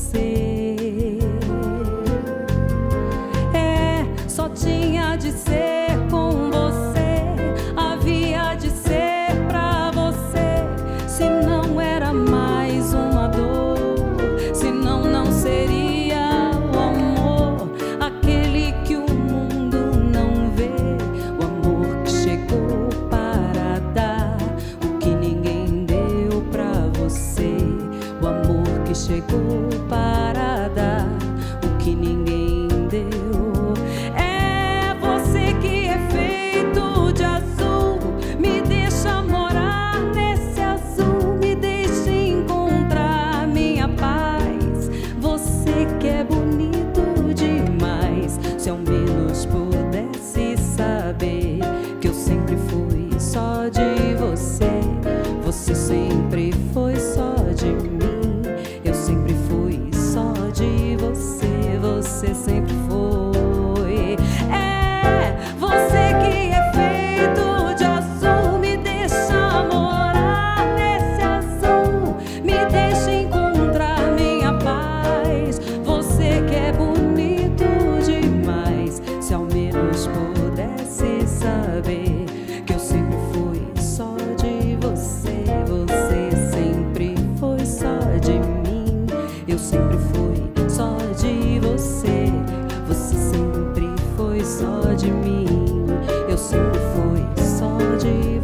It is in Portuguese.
você. Só tinha de ser com você, havia de ser pra você. Se não era mais uma dor, senão não seria o amor, aquele que o mundo não vê, o amor que chegou para dar o que ninguém deu pra você, o amor que chegou para dar o que ninguém deu. É você que é feito de azul, me deixa morar nesse azul, me deixa encontrar minha paz. Você que é bonito demais, se ao menos pudesse saber que eu sempre fui só de você. Você sempre foi só de mim, eu sempre fui só de você. Você sempre foi. Você que é feito de azul, me deixa morar nesse azul, me deixa encontrar minha paz. Você que é bonito demais, se ao menos pudesse saber que eu sempre fui só de você. Você sempre foi só de mim, eu sempre fui só de você. Você sempre foi só de mim, eu sempre fui só de você.